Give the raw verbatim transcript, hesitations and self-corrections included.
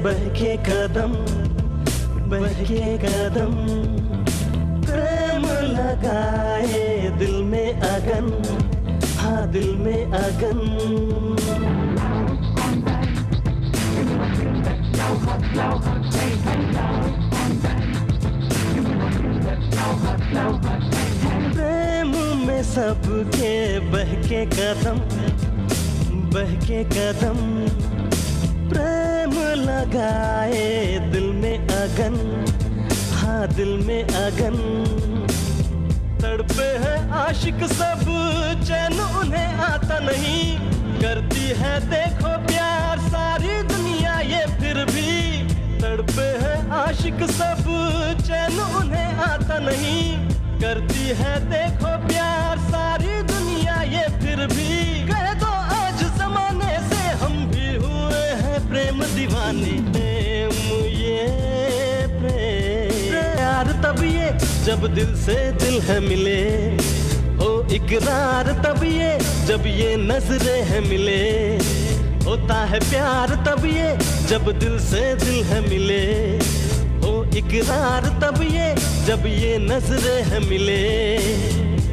बहके कदम बहके कदम, प्रेम लगाए दिल में अगन, हाँ दिल में अगन। प्रेम में सबके बहके कदम बहके कदम, प्रेम लगाए दिल में अगन, हाँ दिल में अगन। तड़पे हैं आशिक सब चैन उन्हें आता नहीं, करती है देखो प्यार सारी दुनिया ये फिर भी। तड़पे हैं आशिक सब चैन उन्हें आता नहीं, करती है देखो प्यार सारी दुनिया ये फिर भी। कह दो आज जमाने से हम भी हुए हैं प्रेम दीवाने। प्रेम ये प्रेम प्यार तब ये जब दिल से दिल है मिले, ओ इकरार तब ये जब ये नजरें है मिले। होता है प्यार तब ये जब दिल से दिल है मिले, ओ इकरार तब ये जब ये नजरें है मिले।